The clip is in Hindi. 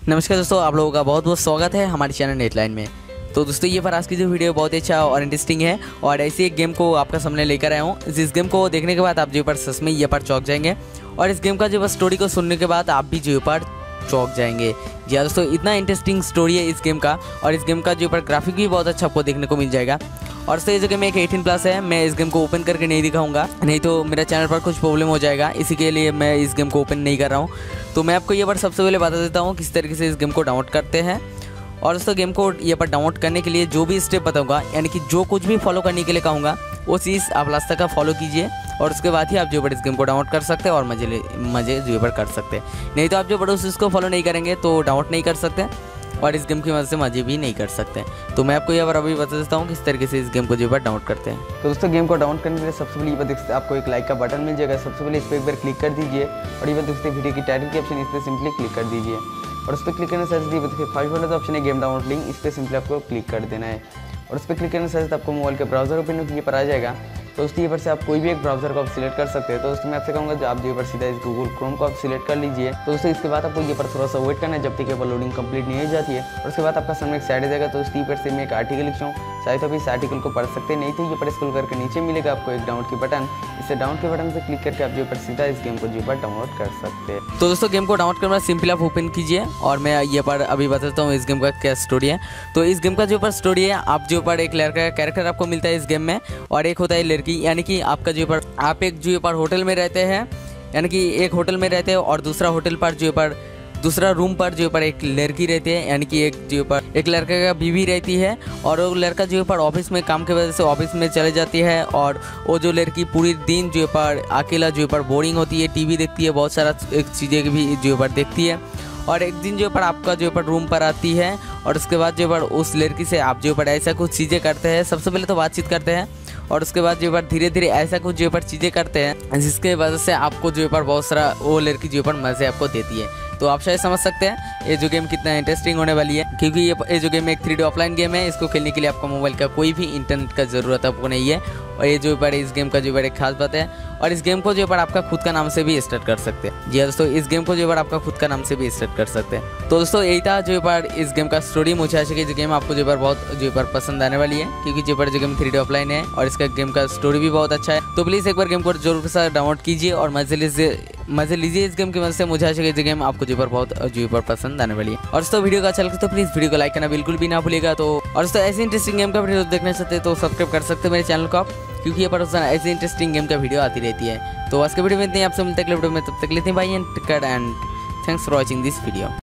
नमस्कार दोस्तों, आप लोगों का बहुत बहुत स्वागत है हमारे चैनल नेटलाइन में। तो दोस्तों ये पर आज की जो वीडियो बहुत ही अच्छा और इंटरेस्टिंग है और ऐसी एक गेम को आपका सामने लेकर आया हूँ। इस गेम को देखने के बाद आप जो पर सच में ये पर चौंक जाएंगे और इस गेम का जो स्टोरी को सुनने के बाद आप भी जो पर चौंक जाएंगे। जी हाँ दोस्तों, इतना इंटरेस्टिंग स्टोरी है इस गेम का और इस गेम का जो पर ग्राफिक भी बहुत अच्छा आपको देखने को मिल जाएगा। और सर जो गेम एक 18+ है, मैं इस गेम को ओपन करके नहीं दिखाऊंगा, नहीं तो मेरा चैनल पर कुछ प्रॉब्लम हो जाएगा, इसी के लिए मैं इस गेम को ओपन नहीं कर रहा हूँ। तो मैं आपको ये बार सबसे पहले बता देता हूँ किस तरीके से इस गेम को डाउनलोड करते हैं। और दोस्तों गेम को ये पर डाउनलोड करने के लिए जो भी स्टेप बताऊंगा, यानी कि जो कुछ भी फॉलो करने के लिए कहूँगा वो चीज़ आप लास्ट तक का फॉलो कीजिए और उसके बाद ही आप जो पर इस गेम को डाउनलोड कर सकते हैं और मज़े जो पर कर सकते हैं। नहीं तो आप जो पर उस चीज़ को फॉलो नहीं करेंगे तो डाउनलोड नहीं कर सकते और इस गेम की मदद से मज़े भी नहीं कर सकते। तो मैं आपको यहाँ पर अभी बता देता हूँ किस तरीके से इस गेम को जो है डाउनलोड करते हैं। तो दोस्तों गेम को डाउनलोड करने के लिए सबसे पहले ये देखते आपको एक लाइक का बटन मिल जाएगा। सबसे पहले इस पर एक बार क्लिक कर दीजिए और ये देखते वीडियो की टाइटल की ऑप्शन, इस पर सिंपली क्लिक कर दीजिए और उस पर क्लिक करने से देखिए फर्स्ट वाला ऑप्शन है गेम डाउनलोड लिंक, इस पर सिंपली आपको क्लिक कर देना है और उस पर क्लिक करने से आपको मोबाइल के ब्राउजर ओपन ये पर आ जाएगा। तो दोस्तों ये पर से आप कोई भी एक ब्राउजर को आप सिलेक्ट कर सकते हैं। तो दोस्तों मैं आपसे कहूँगा जो आप जो पर सीधा इस गूगल क्रोम को आप सिलेक्ट कर लीजिए। तो दोस्तों इसके बाद आपको ये पर थोड़ा सा वेट करना है जब तक ये पर लोडिंग कंप्लीट नहीं हो जाती है और उसके बाद आपका सामने एक साइड आ जाएगा। तो इस पर से मैं एक आर्टिकल लिखता हूँ, चाहे तो आप इस आर्टिकल को पढ़ सकते नहीं तो ये पर स्क्रॉल करके नीचे मिलेगा आपको एक डाउनलोड की बटन, इसे डाउनलोड के बटन पर क्लिक करके आप जो पर सीधा इस गेम को जो पर डाउनलोड कर सकते हैं। तो दोस्तों गेम को डाउनलोड करना सिंपली आप ओपन कीजिए और मैं ये पर अभी बताता हूँ इस गेम का क्या स्टोरी है। तो इस गेम का जो पर स्टोरी है, आप जो पर एक लड़का का कैरेक्टर आपको मिलता है इस गेम में और एक होता है लड़की, यानी कि आपका जो पर आप एक जो पर होटल में रहते हैं, यानी कि एक होटल में रहते हैं और दूसरा होटल पर जो पर दूसरा रूम पर जो पर एक लड़की रहती है, यानी कि एक जो पर एक लड़का का बीवी रहती है और वो लड़का जो पर ऑफिस में काम की वजह से ऑफिस में चले जाती है और वो जो लड़की पूरी दिन जो पर अकेला जो पर बोरिंग होती है, टीवी देखती है, बहुत सारा चीज़ें भी जो पर देखती है और एक दिन जो पर आपका जो पर रूम पर आती है और उसके बाद जो पर उस लड़की से आप जो पर ऐसा कुछ चीज़ें करते हैं। सबसे पहले तो बातचीत करते हैं और उसके बाद जो पर धीरे धीरे ऐसा कुछ जो पर चीज़ें करते हैं जिसके वजह से आपको जो पर बहुत सारा वो लड़की जो पर मज़े आपको देती है। तो आप शायद समझ सकते हैं ये जो गेम कितना इंटरेस्टिंग होने वाली है, क्योंकि ये जो गेम एक 3D ऑफलाइन गेम है। इसको खेलने के लिए आपका मोबाइल का कोई भी इंटरनेट का ज़रूरत आपको नहीं है और ये जो पर इस गेम का जो पर एक खास बात है और इस गेम को जो पर आपका खुद का नाम से भी स्टार्ट कर सकते हैं। जी हाँ दोस्तों, इस गेम को जो पर आपका खुद का नाम से भी स्टार्ट कर सकते हैं। तो दोस्तों यही था जो पर इस गेम का स्टोरी। मुझे आशा है कि गेम आपको जो पर बहुत जो पर पसंद आने वाली है, क्योंकि जो पर जो गेम 3D ऑफलाइन है और इसका गेम का स्टोरी भी बहुत अच्छा है। तो प्लीज़ एक बार गेम को जरूर से डाउनलोड कीजिए और मजे लीजिए इस गेम की मदद से। मुझे आशा है कि गेम आपको जो पर बहुत जो पर पसंद आने वाली है। और दोस्तों वीडियो का अच्छा लगे तो प्लीज़ वीडियो को लाइक करना बिल्कुल भी ना भूलिएगा। तो और दोस्तों ऐसी इंटरेस्टिंग गेम का वीडियो देखना चाहते हैं तो सब्सक्राइब कर सकते हैं मेरे चैनल को आप, क्योंकि ये पर ऐसी इंटरेस्टिंग गेम का वीडियो आती रहती है। तो आज के वीडियो में इतनी, आपसे मिलते हैं अगले वीडियो में, तब तक लेते हैं bye and thanks for watching this video.